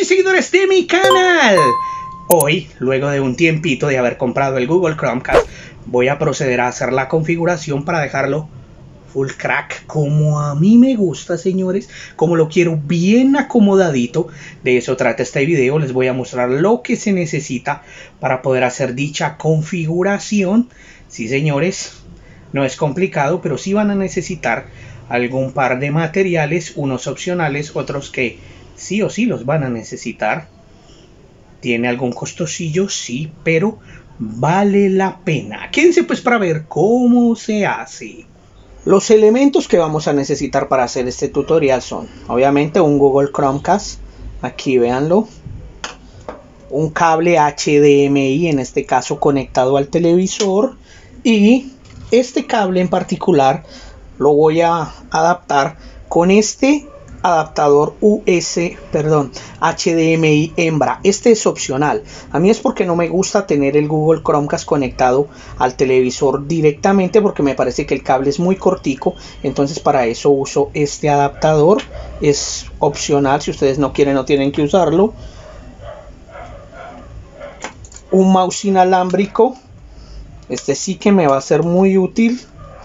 y seguidores de mi canal. Hoy, luego de un tiempito de haber comprado el Google Chromecast, voy a proceder a hacer la configuración para dejarlo full crack, como a mí me gusta, señores, como lo quiero bien acomodadito. De eso trata este video. Les voy a mostrar lo que se necesita para poder hacer dicha configuración. Sí, señores, no es complicado, pero sí van a necesitar algún par de materiales, unos opcionales, otros que sí o sí los van a necesitar. Tiene algún costosillo, sí, pero vale la pena. Quédense pues para ver cómo se hace. Los elementos que vamos a necesitar para hacer este tutorial son, obviamente, un Google Chromecast. Aquí véanlo. Un cable HDMI, en este caso conectado al televisor. Y este cable en particular lo voy a adaptar con este adaptador HDMI hembra. Este es opcional. A mí es porque no me gusta tener el Google Chromecast conectado al televisor directamente, porque me parece que el cable es muy cortico. Entonces para eso uso este adaptador. Es opcional, si ustedes no quieren, no tienen que usarlo. Un mouse inalámbrico. Este sí que me va a ser muy útil.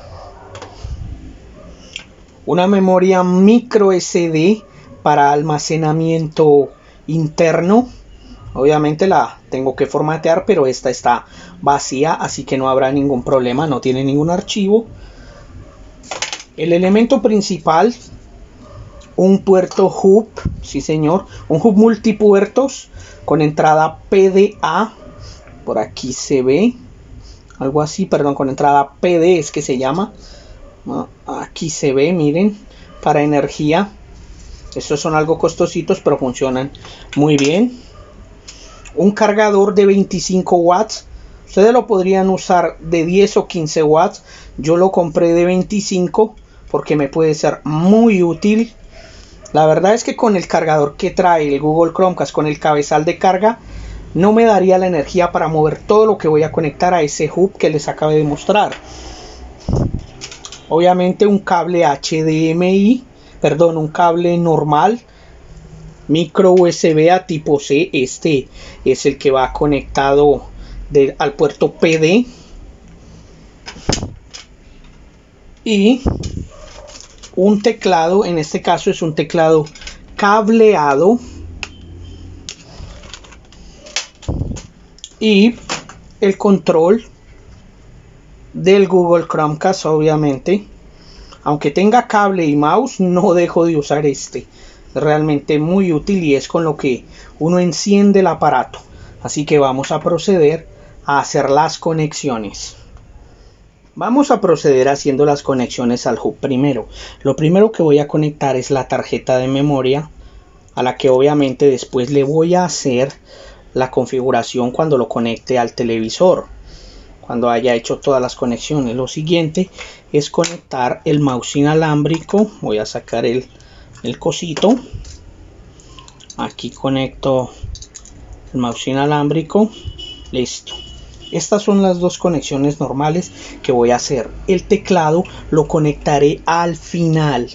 Una memoria micro SD para almacenamiento interno. Obviamente la tengo que formatear, pero esta está vacía, así que no habrá ningún problema, no tiene ningún archivo. El elemento principal, un puerto hub, sí señor, un hub multipuertos con entrada PDA. Por aquí se ve algo así, perdón, con entrada PD es que se llama. Aquí se ve, miren, para energía. Estos son algo costositos, pero funcionan muy bien. Un cargador de 25 watts. Ustedes lo podrían usar de 10 o 15 watts. Yo lo compré de 25 porque me puede ser muy útil. La verdad es que con el cargador que trae el Google Chromecast, con el cabezal de carga, no me daría la energía para mover todo lo que voy a conectar a ese hub que les acabo de mostrar. Obviamente un cable HDMI, perdón, un cable normal, micro USB a tipo C. Este es el que va conectado al puerto PD. Y un teclado, en este caso es un teclado cableado. Y el control del Google Chromecast, obviamente. Aunque tenga cable y mouse, no dejo de usar este. Es realmente muy útil y es con lo que uno enciende el aparato. Así que vamos a proceder a hacer las conexiones. Vamos a proceder haciendo las conexiones al hub primero. Lo primero que voy a conectar es la tarjeta de memoria, a la que obviamente después le voy a hacer la configuración cuando lo conecte al televisor, cuando haya hecho todas las conexiones. Lo siguiente es conectar el mouse inalámbrico. Voy a sacar el cosito. Aquí conecto el mouse inalámbrico. Listo. Estas son las dos conexiones normales que voy a hacer. El teclado lo conectaré al final.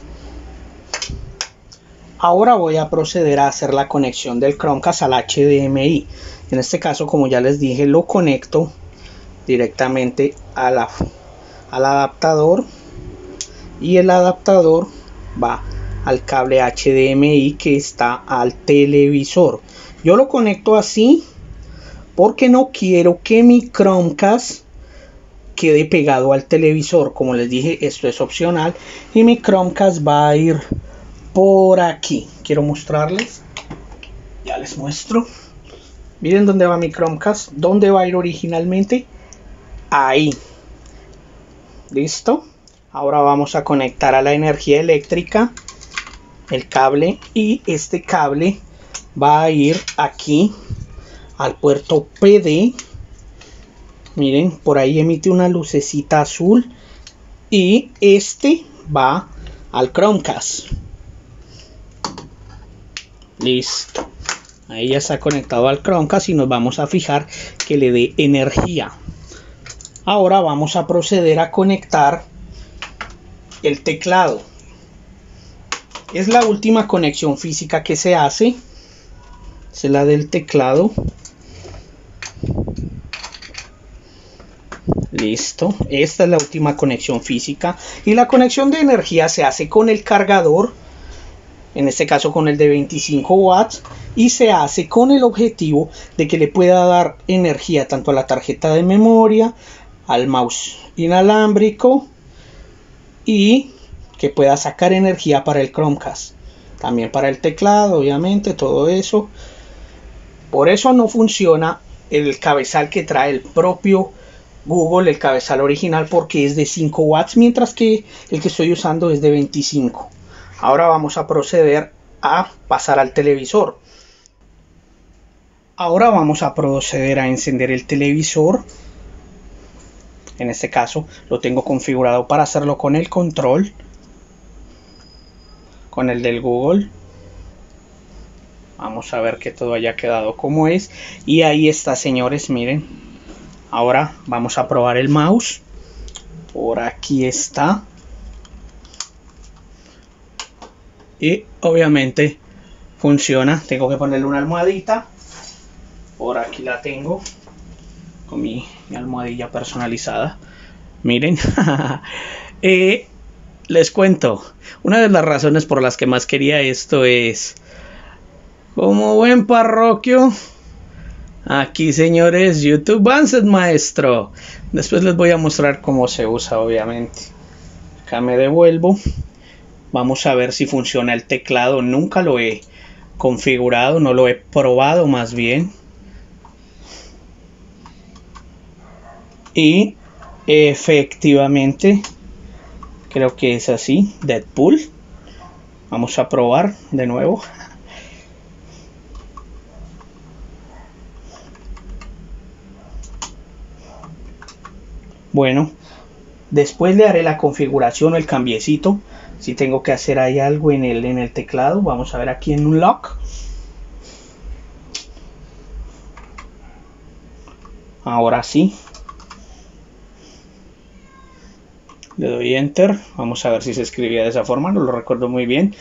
Ahora voy a proceder a hacer la conexión del Chromecast al HDMI. En este caso, como ya les dije, lo conecto directamente al adaptador, y el adaptador va al cable HDMI que está al televisor. Yo lo conecto así porque no quiero que mi Chromecast quede pegado al televisor. Como les dije, esto es opcional y mi Chromecast va a ir por aquí. Quiero mostrarles, ya les muestro. Miren dónde va mi Chromecast, dónde va a ir originalmente. Ahí. Listo. Ahora vamos a conectar a la energía eléctrica el cable, y este cable va a ir aquí al puerto PD. Miren, por ahí emite una lucecita azul, y este va al Chromecast. Listo. Ahí ya está conectado al Chromecast y nos vamos a fijar que le dé energía. Ahora vamos a proceder a conectar el teclado. Es la última conexión física que se hace. Esa es la del teclado. Listo, esta es la última conexión física y la conexión de energía se hace con el cargador, en este caso con el de 25 watts, y se hace con el objetivo de que le pueda dar energía tanto a la tarjeta de memoria, al mouse inalámbrico y que pueda sacar energía para el Chromecast, también para el teclado, obviamente, todo eso. Por eso no funciona el cabezal que trae el propio Google, el cabezal original, porque es de 5 watts, mientras que el que estoy usando es de 25. Ahora vamos a proceder a pasar al televisor. Ahora vamos a proceder a encender el televisor. En este caso lo tengo configurado para hacerlo con el control, con el del Google. Vamos a ver que todo haya quedado como es. Y ahí está, señores, miren. Ahora vamos a probar el mouse. Por aquí está. Y obviamente funciona. Tengo que ponerle una almohadita. Por aquí la tengo. Con mi almohadilla personalizada. Miren. Les cuento. Una de las razones por las que más quería esto es... Como buen parroquio... Aquí, señores, YouTube Advanced, maestro. Después les voy a mostrar cómo se usa, obviamente. Acá me devuelvo. Vamos a ver si funciona el teclado. Nunca lo he configurado, no lo he probado más bien. Y efectivamente, creo que es así, Deadpool. Vamos a probar de nuevo. Bueno, después le haré la configuración o el cambiecito. Si tengo que hacer ahí algo en el teclado. Vamos a ver aquí en Unlock. Ahora sí. Le doy Enter. Vamos a ver si se escribía de esa forma. No lo recuerdo muy bien.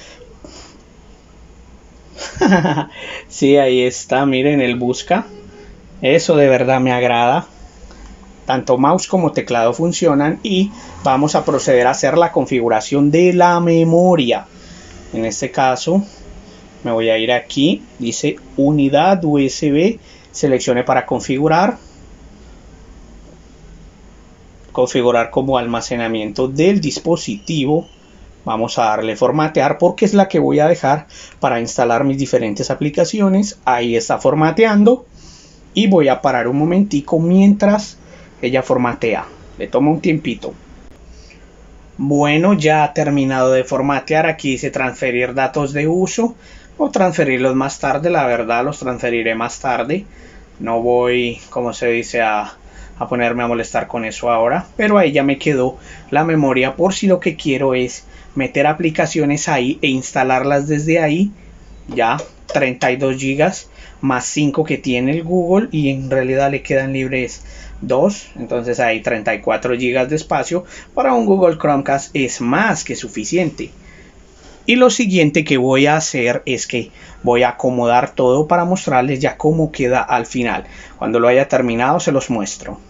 Sí, ahí está. Miren el busca. Eso de verdad me agrada. Tanto mouse como teclado funcionan y vamos a proceder a hacer la configuración de la memoria. En este caso me voy a ir aquí, dice unidad USB, seleccione para configurar como almacenamiento del dispositivo. Vamos a darle formatear porque es la que voy a dejar para instalar mis diferentes aplicaciones. Ahí está formateando y voy a parar un momentico mientras ella formatea. Le toma un tiempito. Bueno, ya ha terminado de formatear. Aquí dice transferir datos de uso o transferirlos más tarde. La verdad los transferiré más tarde. No voy, como se dice, a ponerme a molestar con eso ahora. Pero ahí ya me quedó la memoria por si lo que quiero es meter aplicaciones ahí e instalarlas desde ahí. Ya 32 GB más 5 que tiene el Google y en realidad le quedan libres 2, entonces hay 34 GB de espacio. Para un Google Chromecast es más que suficiente. Y lo siguiente que voy a hacer es que voy a acomodar todo para mostrarles ya cómo queda al final. Cuando lo haya terminado se los muestro.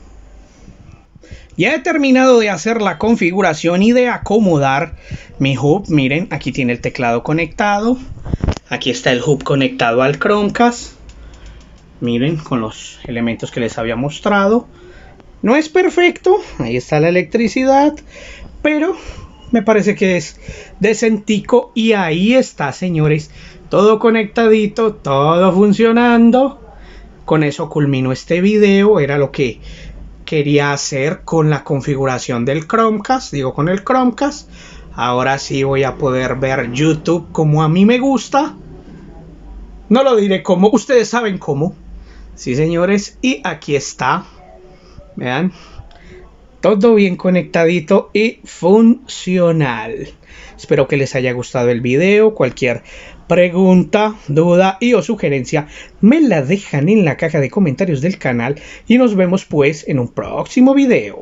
Ya he terminado de hacer la configuración y de acomodar mi hub. Miren, aquí tiene el teclado conectado. Aquí está el hub conectado al Chromecast. Miren, con los elementos que les había mostrado. No es perfecto, ahí está la electricidad, pero me parece que es decentico. Y ahí está, señores, todo conectadito, todo funcionando. Con eso culmino este video. Era lo que quería hacer con la configuración del Chromecast, digo con el Chromecast. Ahora sí voy a poder ver YouTube como a mí me gusta. No lo diré cómo, ustedes saben cómo. Sí, señores, y aquí está. Vean, todo bien conectadito y funcional. Espero que les haya gustado el video. Cualquier pregunta, duda y o sugerencia me la dejan en la caja de comentarios del canal. Y nos vemos pues en un próximo video.